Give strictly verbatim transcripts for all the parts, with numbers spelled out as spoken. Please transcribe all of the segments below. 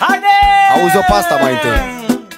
Haide! Auzi-o pe asta mai întâi.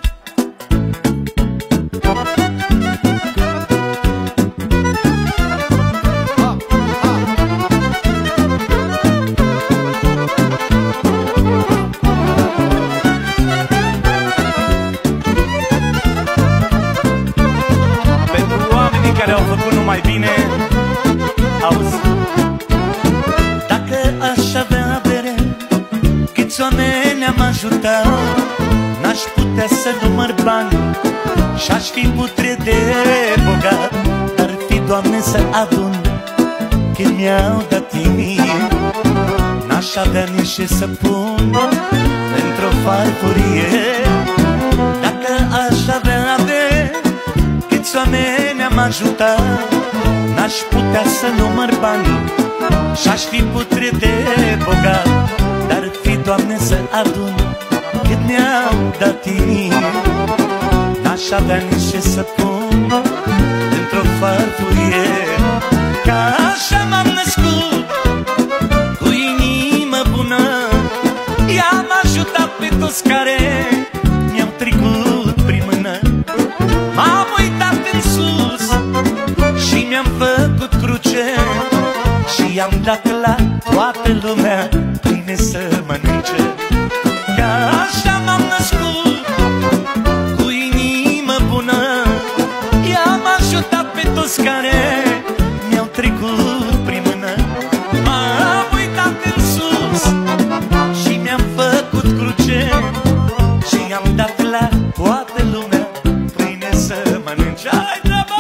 Pentru oamenii care au făcut numai bine, auzi. Dacă aș avea avere, câți oameni am ajutat, n-aș putea să număr bani și-aș fi putre de bogat. Dar fi, Doamne, să adun când mi-au dat mie, n-aș avea nici ce să pun într-o farfurie. Dacă aș avea avere, câți oameni am ajutat, n-aș putea să număr bani și-aș fi putre de bogat. Dar fi, Doamne, să adun cât mi-au dat mie, n-aș avea nici ce să pun într-o farfurie. Ca așa m-am născut, cu inimă bună, i-am ajutat pe toți care mi-au trecut prin mână. M-am uitat în sus și mi-am făcut cruce și i-am dat la toată lumea pâine să mănânce. Ca așa m-am născut, cu inimă bună, i-am ajutat pe toți care mi-au trecut prin mână. M-am uitat în sus și mi-am făcut cruce și i-am dat la toată lumea pâine să mănânce. Hai, treabă!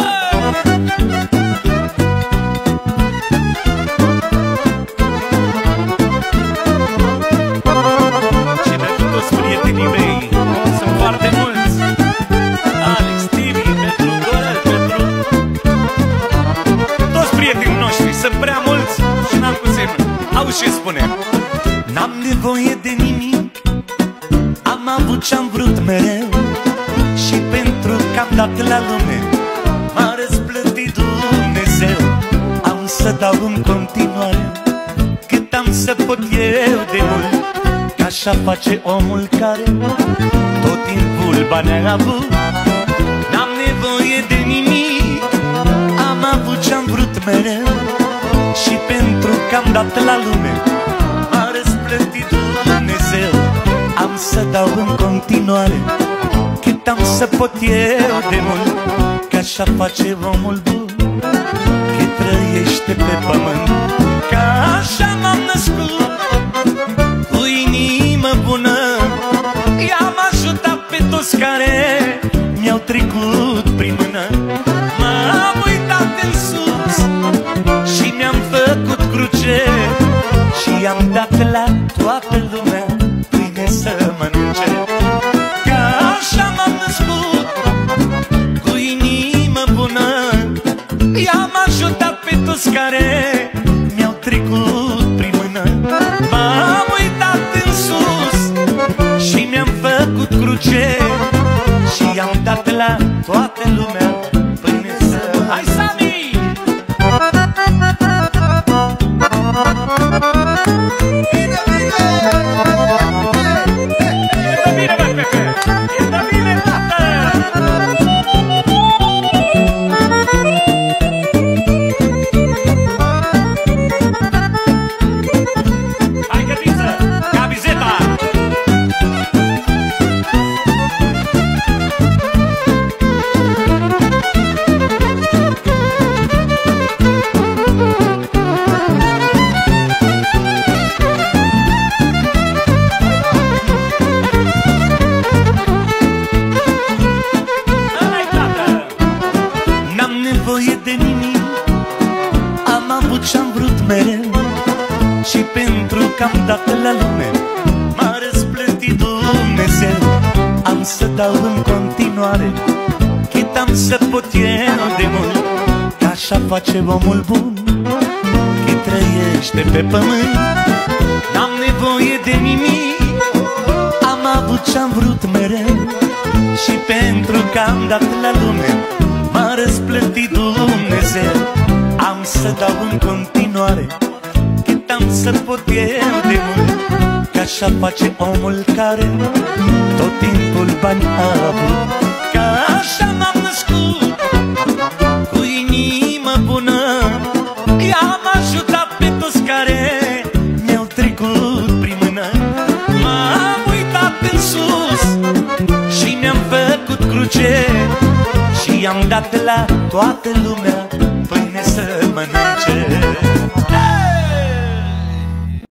Și pentru toți prietenii mei, sunt foarte mulți: Alex, Tibi, Petru, Dorel, Petru, toți prietenii noștri, sunt prea mulți și n-am cum să-i mân. Auzi ce spune: n-am nevoie de nimic, am avut ce-am vrut mereu, și pentru că am dat la lume m-a răsplătit Dumnezeu. Am să dau în continuare cât am să pot eu de mult, că așa face omul care tot timpul bani a avut. N-am nevoie de nimic, am avut ce-am vrut mereu, și pentru că am dat la lume m-a răsplătit Dumnezeu. Am să dau în continuare cât am să pot eu de mult, că așa face omul bun cât trăiește pe pământ. Ca așa m-am născut, cu inimă bună, i-am ajutat pe toți care mi-au trecut prin mână. M-am uitat în sus și mi-am făcut cruce și i-am dat la toată lumea pâine să mănânce. Ca așa m-am născut, cu inimă bună, i-am ajutat pe toți care mi-au trecut prin mână. M-am uitat în sus și mi-am făcut cruce și i-am dat la toată lumea pâine să... Hai, Sami! Bine, bine! E bine, bă, Pepe! E bine, tată! Hai, gătiță! Cabizeta! ce-am vrut mereu, și pentru că am dat la lume m-a răsplătit Dumnezeu. Am să dau în continuare cât am să pot eu de mult, că așa face omul bun cât trăiește pe pământ. N-am nevoie de nimic, am avut ce-am vrut mereu, și pentru că am dat la lume m-a răsplătit Dumnezeu. Am să dau în continuare cât am să pot eu de mult, că așa face omul care tot timpul bani a avut. Că așa m-am născut, cu inimă bună, i-am ajutat pe toți care mi-au trecut prin mână. M-am uitat în sus și mi-am făcut cruce și i-am dat la toată lumea pâine să mănânce.